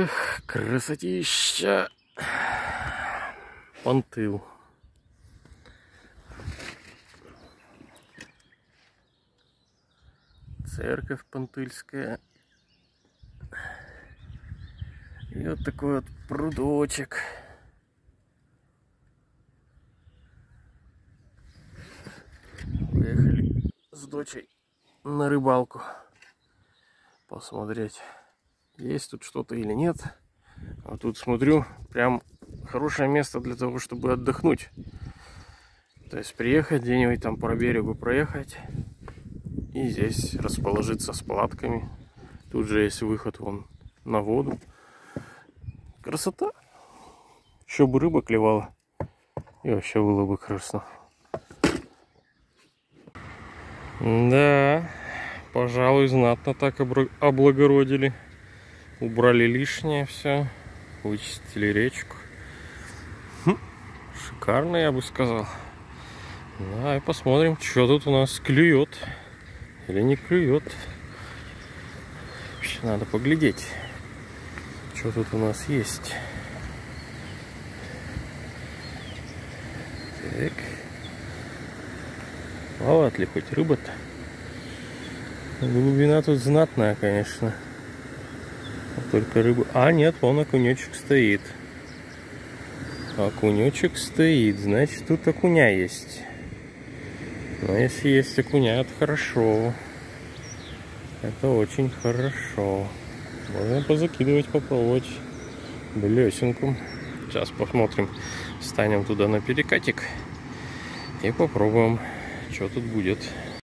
Эх, красотища. Пантыл. Церковь Пантыльская. И вот такой вот прудочек. Поехали с дочей на рыбалку. Посмотреть, есть тут что-то или нет. А тут смотрю, прям хорошее место для того, чтобы отдохнуть. То есть приехать где-нибудь там по берегу проехать. И здесь расположиться с палатками. Тут же есть выход вон на воду. Красота. Еще бы рыба клевала. И вообще было бы красиво. Да, пожалуй, знатно так облагородили. Убрали лишнее все. Вычистили речку. Шикарно, я бы сказал. Да, и посмотрим, что тут у нас клюет. Или не клюет. Вообще надо поглядеть, что тут у нас есть. Так. Плавает ли хоть рыба-то? Глубина тут знатная, конечно. Только рыба... А, нет, вон окунечек стоит. Окунечек стоит, значит, тут окуня есть. Но если есть окуня, это хорошо. Это очень хорошо. Можно позакидывать, попробовать блесенку. Сейчас посмотрим. Станем туда на перекатик и попробуем, что тут будет.